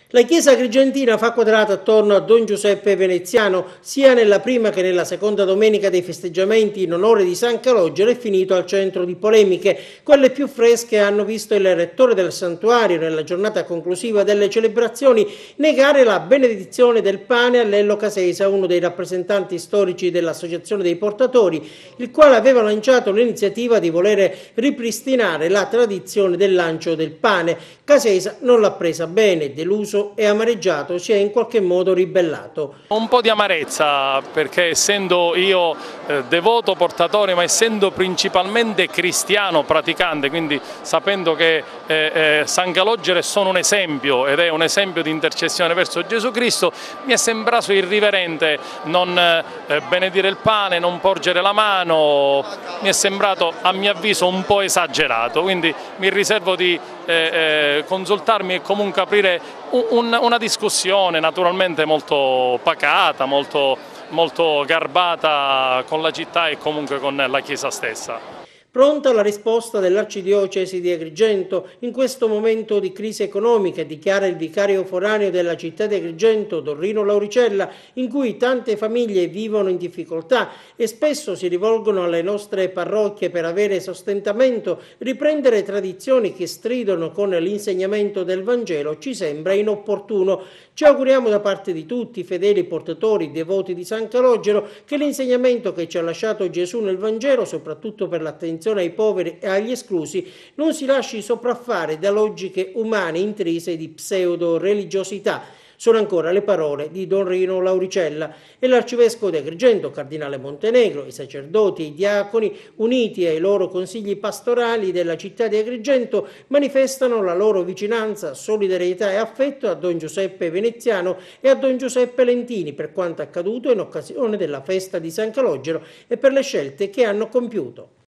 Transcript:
La chiesa agrigentina fa quadrato attorno a Don Giuseppe Veneziano. Sia nella prima che nella seconda domenica dei festeggiamenti in onore di San Calogero è finito al centro di polemiche. Quelle più fresche hanno visto il rettore del santuario, nella giornata conclusiva delle celebrazioni, negare la benedizione del pane a Lello Casesa, uno dei rappresentanti storici dell'Associazione dei Portatori, il quale aveva lanciato l'iniziativa di volere ripristinare la tradizione del lancio del pane. Casesa non l'ha presa bene, deluso e amareggiato, si è in qualche modo ribellato. Un po' di amarezza, perché essendo io devoto portatore, ma essendo principalmente cristiano praticante, quindi sapendo che San Calogero è solo un esempio ed è un esempio di intercessione verso Gesù Cristo, mi è sembrato irriverente non benedire il pane, non porgere la mano, mi è sembrato a mio avviso un po' esagerato, quindi mi riservo di consultarmi e comunque aprire una discussione naturalmente molto pacata, molto garbata con la città e comunque con la Chiesa stessa. Pronta la risposta dell'Arcidiocesi di Agrigento in questo momento di crisi economica, dichiara il vicario foraneo della città di Agrigento, Don Rino Lauricella, in cui tante famiglie vivono in difficoltà e spesso si rivolgono alle nostre parrocchie per avere sostentamento. Riprendere tradizioni che stridono con l'insegnamento del Vangelo ci sembra inopportuno. Ci auguriamo da parte di tutti, fedeli portatori, devoti di San Calogero, che l'insegnamento che ci ha lasciato Gesù nel Vangelo, soprattutto per l'attenzione ai poveri e agli esclusi, non si lasci sopraffare da logiche umane intrise di pseudo-religiosità. Sono ancora le parole di Don Rino Lauricella e l'arcivescovo di Agrigento, cardinale Montenegro, i sacerdoti e i diaconi, uniti ai loro consigli pastorali della città di Agrigento, manifestano la loro vicinanza, solidarietà e affetto a Don Giuseppe Veneziano e a Don Giuseppe Lentini per quanto accaduto in occasione della festa di San Calogero e per le scelte che hanno compiuto.